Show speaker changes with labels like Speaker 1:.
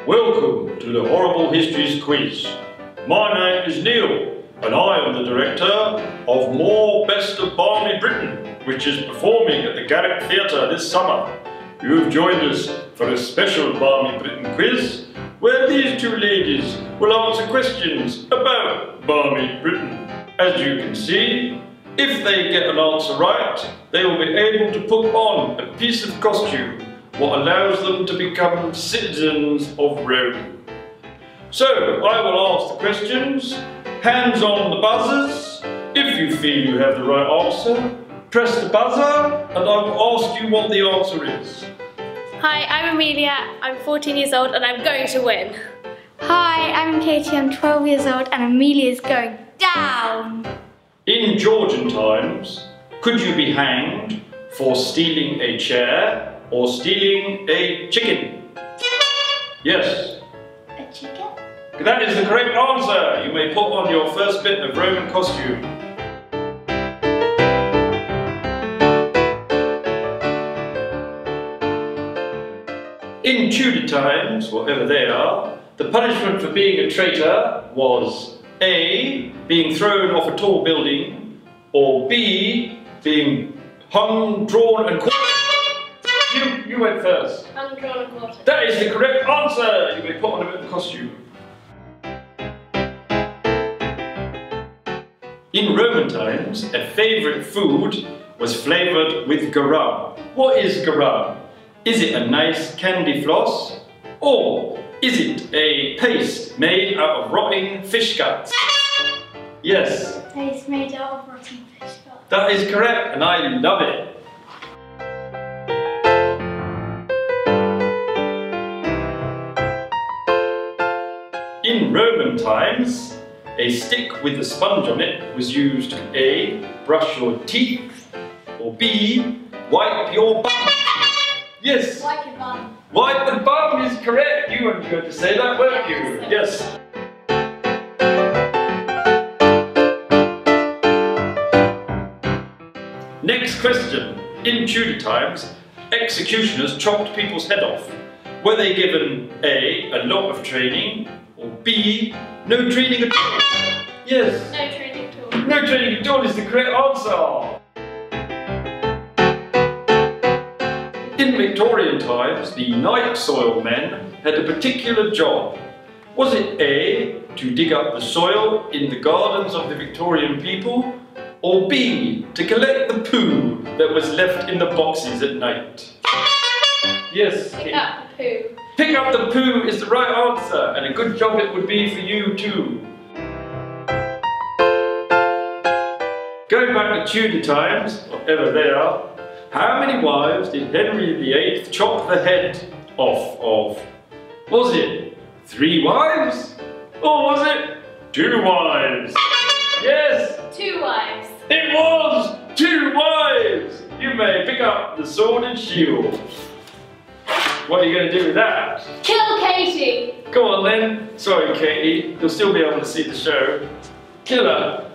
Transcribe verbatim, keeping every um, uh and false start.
Speaker 1: Welcome to the Horrible Histories quiz. My name is Neil and I am the director of More Best of Barmy Britain, which is performing at the Garrick Theatre this summer. You have joined us for a special Barmy Britain quiz where these two ladies will answer questions about Barmy Britain. As you can see, if they get an answer right, they will be able to put on a piece of costume what allows them to become citizens of Rome. So, I will ask the questions, hands on the buzzers. If you feel you have the right answer, press the buzzer and I will ask you what the answer is.
Speaker 2: Hi, I'm Amelia, I'm fourteen years old and I'm going to win.
Speaker 3: Hi, I'm Katie, I'm twelve years old and Amelia is going down.
Speaker 1: In Georgian times, could you be hanged for stealing a chair or stealing a chicken? Yes.
Speaker 3: A chicken?
Speaker 1: That is the correct answer. You may put on your first bit of Roman costume. In Tudor times, whatever they are, the punishment for being a traitor was A. being thrown off a tall building, or B. being hung, drawn and quartered. You, you went first.
Speaker 2: Hung, drawn and quartered.
Speaker 1: That is the correct answer. You may put on a bit of costume. In Roman times, a favourite food was flavoured with garum. What is garum? Is it a nice candy floss? Or is it a paste made out of rotting fish guts? Yes.
Speaker 3: Paste made out of rotting fish guts.
Speaker 1: That is correct, and I love it. In Roman times, a stick with a sponge on it was used to A. brush your teeth, or B. wipe your bum. Yes.
Speaker 3: Wipe your bum.
Speaker 1: Wipe the bum is correct. You weren't going to say that, weren't you? Yes. Next question. In Tudor times, executioners chopped people's head off. Were they given A. a lot of training, or B. no training at all? Yes.
Speaker 2: No training at all.
Speaker 1: No training at all is the correct answer. In Victorian times, the night soil men had a particular job. Was it A. to dig up the soil in the gardens of the Victorian people, or B. to collect the poo that was left in the boxes at night? Yes,
Speaker 2: Pick
Speaker 1: Kate.
Speaker 2: up the poo.
Speaker 1: Pick up the poo is the right answer, and a good job it would be for you too. Going back to Tudor times, whatever they are, how many wives did Henry the eighth chop the head off of? Was it three wives? Or was it two wives? Yes!
Speaker 2: Two wives.
Speaker 1: It was two wives! You may pick up the sword and shield. What are you going to do with that?
Speaker 2: Kill Katie.
Speaker 1: Go on then. Sorry, Katie. You'll still be able to see the show. Kill her.